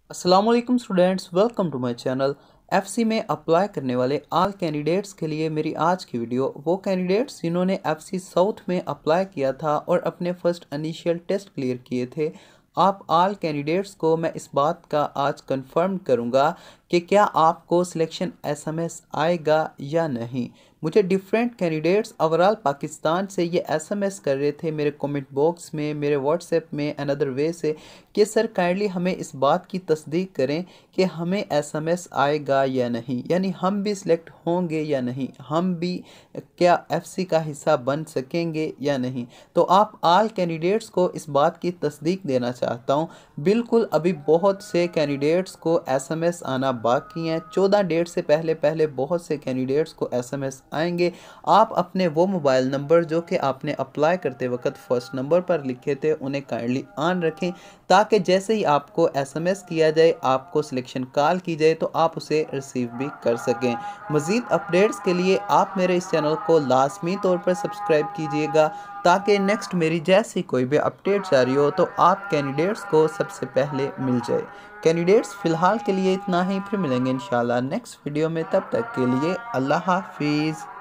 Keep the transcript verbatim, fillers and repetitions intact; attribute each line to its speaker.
Speaker 1: अस्सलाम वालेकुम students, welcome to my channel. FC में अप्लाई करने वाले आल कैंडिडेट्स के लिए मेरी आज की वीडियो। वो कैंडिडेट्स जिन्होंने एफसी साउथ में अप्लाई किया था और अपने फर्स्ट इनिशियल टेस्ट क्लियर किए थे, आप आल कैंडिडेट्स को मैं इस बात का आज कंफर्म करूंगा कि क्या आपको सिलेक्शन एसएमएस आएगा या नहीं। मुझे डिफरेंट कैंडिडेट्स ओवरऑल पाकिस्तान से ये एसएमएस कर रहे थे मेरे कमेंट बॉक्स में, मेरे व्हाट्सएप में, अनदर वे से, कि सर काइंडली हमें इस बात की तस्दीक करें कि हमें एसएमएस आएगा या नहीं, यानी हम भी सिलेक्ट होंगे या नहीं, हम भी क्या एफसी का हिस्सा बन सकेंगे या नहीं। तो आप आल कैंडिडेट्स को इस बात की तस्दीक देना चाहता हूँ। बिल्कुल अभी बहुत से कैंडिडेट्स को एसएमएस आना बाकी हैं। चौदह डेट से पहले पहले बहुत से कैंडिडेट्स को एसएमएस आएंगे। आप अपने वो मोबाइल नंबर जो कि आपने अप्लाई करते वक्त फर्स्ट नंबर पर लिखे थे उन्हें काइंडली ऑन रखें, ताकि जैसे ही आपको एसएमएस किया जाए, आपको सिलेक्शन कॉल की जाए, तो आप उसे रिसीव भी कर सकें। मज़ीद अपडेट्स के लिए आप मेरे इस चैनल को लाजमी तौर पर सब्सक्राइब कीजिएगा, ताकि नेक्स्ट मेरी जैसी कोई भी अपडेट जारी हो तो आप कैंडिडेट्स को सबसे पहले मिल जाए। कैंडिडेट्स फ़िलहाल के लिए इतना ही, फिर मिलेंगे इंशाल्लाह नेक्स्ट वीडियो में। तब तक के लिए अल्लाह हाफिज़।